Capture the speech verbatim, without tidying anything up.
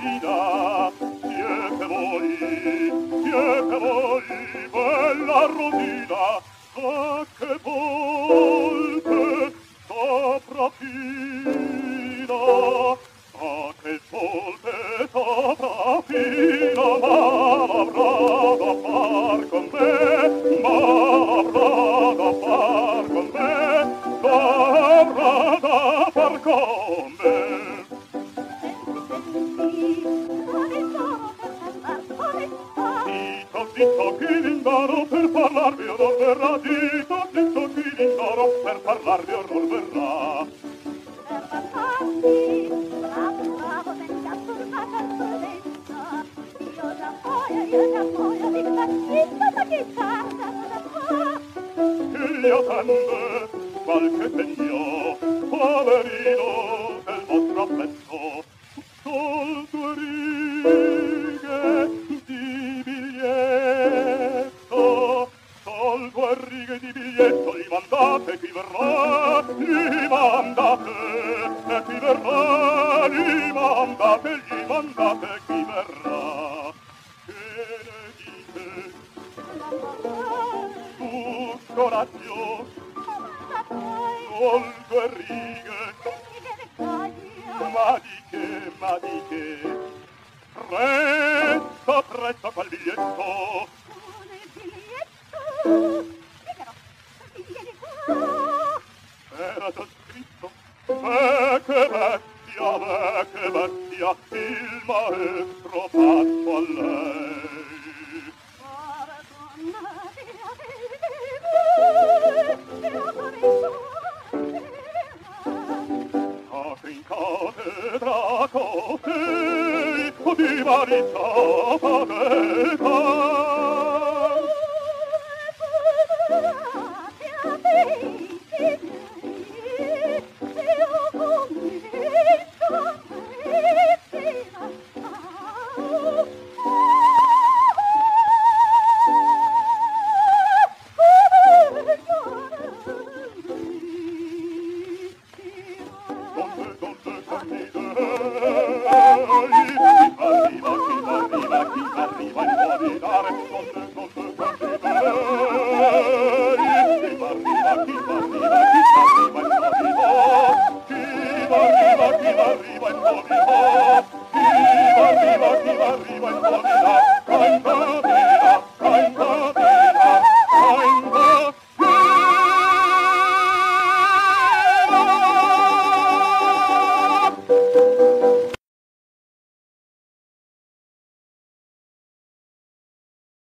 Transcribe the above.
Rosina, siete voi, siete voi, bella Rosina, a che volte sopra fino, a che volte sopra fino, ma avrà da far con me, ma avrà da far con me, ma avrà da far con me. Zitto, zitto, chi l'indaro per parlarvi o non verrà, zitto, zitto, chi l'indaro per parlarvi o non verrà. Per parlarvi, bravo, bravo, senza turbata il prudenzia, io già muoio, io già muoio, di questa ma che tarda cosa fa? Che gli attende qualche segno, poverino del vostro affetto, sol due righe di biglietto, sol due righe di biglietto, gli mandate chi verrà, gli mandate e chi verrà, gli mandate, gli mandate chi verrà. Che ne dite? Su coraggio, sol due righe, ma di che, ma di che? Presto, presto quel biglietto. Il biglietto, libero, biglietto. Era già scritto. Eh, che bestia, eh, che bestia, il maestro fatto a lei. Ora donna, Dio, Dio, Dio, Cose in cattedra, cosei, di vanità padeta. Arriva, chi arriva, chi arriva, chi arriva, chi arriva,